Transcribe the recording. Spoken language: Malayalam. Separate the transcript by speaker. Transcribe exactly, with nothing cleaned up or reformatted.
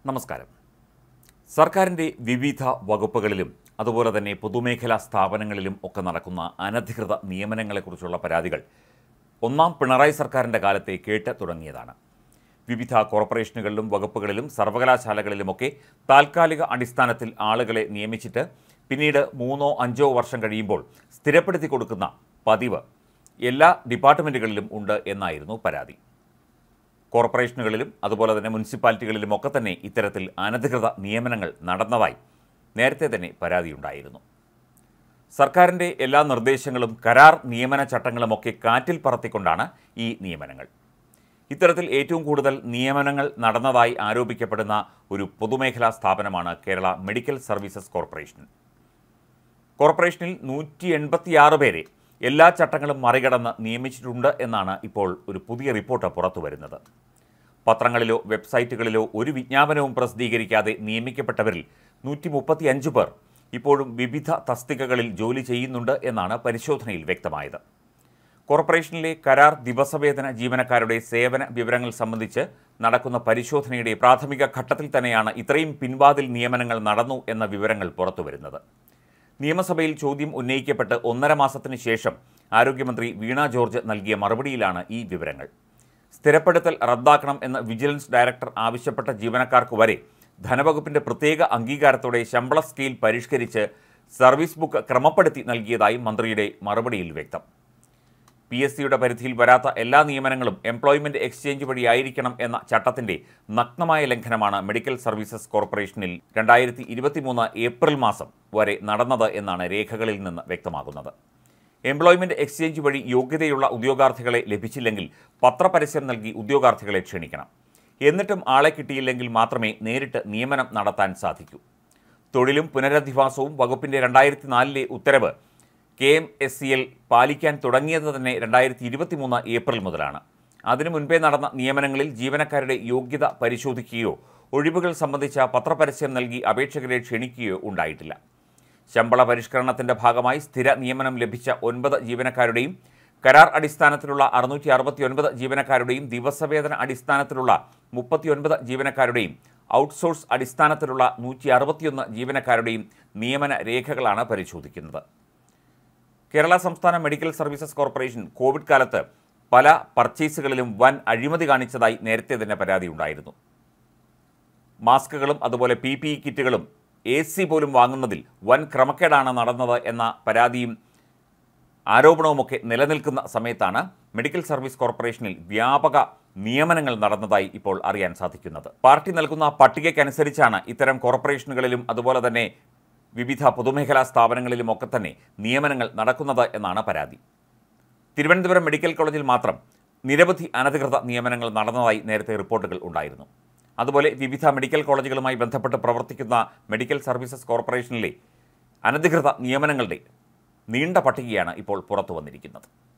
Speaker 1: നമസ്കാരം. സർക്കാരിൻ്റെ വിവിധ വകുപ്പുകളിലും അതുപോലെ തന്നെ പൊതുമേഖലാ സ്ഥാപനങ്ങളിലും ഒക്കെ നടക്കുന്ന അനധികൃത നിയമനങ്ങളെക്കുറിച്ചുള്ള പരാതികൾ ഒന്നാം പിണറായി സർക്കാരിൻ്റെ കാലത്തെ കേട്ട് തുടങ്ങിയതാണ്. വിവിധ കോർപ്പറേഷനുകളിലും വകുപ്പുകളിലും സർവകലാശാലകളിലുമൊക്കെ താൽക്കാലിക അടിസ്ഥാനത്തിൽ ആളുകളെ നിയമിച്ചിട്ട് പിന്നീട് മൂന്നോ അഞ്ചോ വർഷം കഴിയുമ്പോൾ സ്ഥിരപ്പെടുത്തി കൊടുക്കുന്ന പതിവ് എല്ലാ ഡിപ്പാർട്ട്മെൻറ്റുകളിലും ഉണ്ട് എന്നായിരുന്നു പരാതി. കോർപ്പറേഷനുകളിലും അതുപോലെ തന്നെ മുനിസിപ്പാലിറ്റികളിലുമൊക്കെ തന്നെ ഇത്തരത്തിൽ അനധികൃത നിയമനങ്ങൾ നടന്നതായി നേരത്തെ തന്നെ പരാതിയുണ്ടായിരുന്നു. സർക്കാരിൻ്റെ എല്ലാ നിർദ്ദേശങ്ങളും കരാർ നിയമന ചട്ടങ്ങളുമൊക്കെ കാറ്റിൽ പറത്തിക്കൊണ്ടാണ് ഈ നിയമനങ്ങൾ. ഇത്തരത്തിൽ ഏറ്റവും കൂടുതൽ നിയമനങ്ങൾ നടന്നതായി ആരോപിക്കപ്പെടുന്ന ഒരു പൊതുമേഖലാ സ്ഥാപനമാണ് കേരള മെഡിക്കൽ സർവീസസ് കോർപ്പറേഷൻ. കോർപ്പറേഷനിൽ നൂറ്റി എൺപത്തിയാറ് പേരെ എല്ലാ ചട്ടങ്ങളും മറികടന്ന് നിയമിച്ചിട്ടുണ്ട് എന്നാണ് ഇപ്പോൾ ഒരു പുതിയ റിപ്പോർട്ട് പുറത്തു വരുന്നത്. പത്രങ്ങളിലോ വെബ്സൈറ്റുകളിലോ ഒരു വിജ്ഞാപനവും പ്രസിദ്ധീകരിക്കാതെ നിയമിക്കപ്പെട്ടവരിൽ നൂറ്റി മുപ്പത്തി അഞ്ച് പേർ ഇപ്പോഴും വിവിധ തസ്തികകളിൽ ജോലി ചെയ്യുന്നുണ്ട് എന്നാണ് പരിശോധനയിൽ വ്യക്തമായത്. കോർപ്പറേഷനിലെ കരാർ ദിവസവേതന ജീവനക്കാരുടെ സേവന വിവരങ്ങൾ സംബന്ധിച്ച് നടക്കുന്ന പരിശോധനയുടെ പ്രാഥമിക ഘട്ടത്തിൽ തന്നെയാണ് ഇത്രയും പിൻവാതിൽ നിയമനങ്ങൾ നടന്നു എന്ന വിവരങ്ങൾ പുറത്തുവരുന്നത്. നിയമസഭയിൽ ചോദ്യം ഉന്നയിക്കപ്പെട്ട് ഒന്നര മാസത്തിന് ശേഷം ആരോഗ്യമന്ത്രി വീണ ജോർജ് നൽകിയ മറുപടിയിലാണ് ഈ വിവരങ്ങൾ. സ്ഥിരപ്പെടുത്തൽ റദ്ദാക്കണം എന്ന് വിജിലൻസ് ഡയറക്ടർ ആവശ്യപ്പെട്ട ജീവനക്കാർക്ക് വരെ ധനവകുപ്പിൻ്റെ പ്രത്യേക അംഗീകാരത്തോടെ ശമ്പള സ്കെയിൽ പരിഷ്കരിച്ച് സർവീസ് ബുക്ക് ക്രമപ്പെടുത്തി നൽകിയതായി മന്ത്രിയുടെ മറുപടിയിൽ വ്യക്തം. പി എസ് സിയുടെ പരിധിയിൽ വരാത്ത എല്ലാ നിയമനങ്ങളും എംപ്ലോയ്മെൻറ്റ് എക്സ്ചേഞ്ച് വഴിയായിരിക്കണം എന്ന ചട്ടത്തിൻ്റെ നഗ്നമായ ലംഘനമാണ് മെഡിക്കൽ സർവീസസ് കോർപ്പറേഷനിൽ രണ്ടായിരത്തി ഇരുപത്തി മൂന്ന് ഏപ്രിൽ മാസം വരെ നടന്നത് എന്നാണ് രേഖകളിൽ നിന്ന് വ്യക്തമാകുന്നത്. എംപ്ലോയ്മെൻറ്റ് എക്സ്ചേഞ്ച് വഴി യോഗ്യതയുള്ള ഉദ്യോഗാർത്ഥികളെ ലഭിച്ചില്ലെങ്കിൽ പത്രപരസ്യം നൽകി ഉദ്യോഗാർത്ഥികളെ ക്ഷണിക്കണം. എന്നിട്ടും ആളെ കിട്ടിയില്ലെങ്കിൽ മാത്രമേ നേരിട്ട് നിയമനം നടത്താൻ സാധിക്കൂ. തൊഴിലും പുനരധിവാസവും വകുപ്പിൻ്റെ രണ്ടായിരത്തി നാലിലെ ഉത്തരവ് K M S C L പാലിക്കാൻ തുടങ്ങിയത് തന്നെ രണ്ടായിരത്തി ഇരുപത്തി മൂന്ന് ഏപ്രിൽ മുതലാണ്. അതിനു മുൻപേ നടന്ന നിയമനങ്ങളിൽ ജീവനക്കാരുടെ യോഗ്യത പരിശോധിക്കുകയോ ഒഴിവുകൾ സംബന്ധിച്ച പത്രപരസ്യം നൽകി അപേക്ഷകരെ ക്ഷണിക്കുകയോ ഉണ്ടായിട്ടില്ല. ശമ്പള പരിഷ്കരണത്തിൻ്റെ ഭാഗമായി സ്ഥിര നിയമനം ലഭിച്ച ഒൻപത് ജീവനക്കാരുടെയും കരാർ അടിസ്ഥാനത്തിലുള്ള അറുന്നൂറ്റി അറുപത്തി ഒൻപത് ജീവനക്കാരുടെയും ദിവസവേതന അടിസ്ഥാനത്തിലുള്ള മുപ്പത്തിയൊൻപത് ജീവനക്കാരുടെയും ഔട്ട്സോഴ്സ് അടിസ്ഥാനത്തിലുള്ള നൂറ്റി അറുപത്തിയൊന്ന് ജീവനക്കാരുടെയും നിയമന രേഖകളാണ് പരിശോധിക്കുന്നത്. കേരള സംസ്ഥാന മെഡിക്കൽ സർവീസസ് കോർപ്പറേഷൻ കോവിഡ് കാലത്ത് പല പർച്ചേസുകളിലും വൻ അഴിമതി കാണിച്ചതായി നേരത്തെ തന്നെ പരാതിയുണ്ടായിരുന്നു. മാസ്കുകളും അതുപോലെ പി പി ഇ കിറ്റുകളും എ സി പോലും വാങ്ങുന്നതിൽ വൻ ക്രമക്കേടാണ് നടന്നത് എന്ന പരാതിയും ആരോപണവുമൊക്കെ നിലനിൽക്കുന്ന സമയത്താണ് മെഡിക്കൽ സർവീസ് കോർപ്പറേഷനിൽ വ്യാപക നിയമനങ്ങൾ നടന്നതായി ഇപ്പോൾ അറിയാൻ സാധിക്കുന്നത്. പാർട്ടി നൽകുന്ന പട്ടികയ്ക്കനുസരിച്ചാണ് ഇത്തരം കോർപ്പറേഷനുകളിലും അതുപോലെ തന്നെ വിവിധ പൊതുമേഖലാ സ്ഥാപനങ്ങളിലുമൊക്കെ തന്നെ നിയമനങ്ങൾ നടക്കുന്നത് എന്നാണ് പരാതി. തിരുവനന്തപുരം മെഡിക്കൽ കോളേജിൽ മാത്രം നിരവധി അനധികൃത നിയമനങ്ങൾ നടന്നതായി നേരത്തെ റിപ്പോർട്ടുകൾ ഉണ്ടായിരുന്നു. അതുപോലെ വിവിധ മെഡിക്കൽ കോളേജുകളുമായി ബന്ധപ്പെട്ട് പ്രവർത്തിക്കുന്ന മെഡിക്കൽ സർവീസസ് കോർപ്പറേഷനിലെ അനധികൃത നിയമനങ്ങളുടെ നീണ്ട പട്ടികയാണ് ഇപ്പോൾ പുറത്തു വന്നിരിക്കുന്നത്.